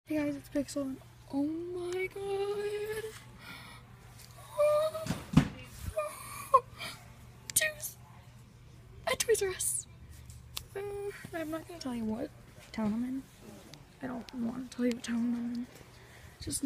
Hey guys, it's Pixel and oh my god. Juice at Toys R Us. I'm not gonna tell you what town I'm in. I don't want to tell you what town I'm in. Just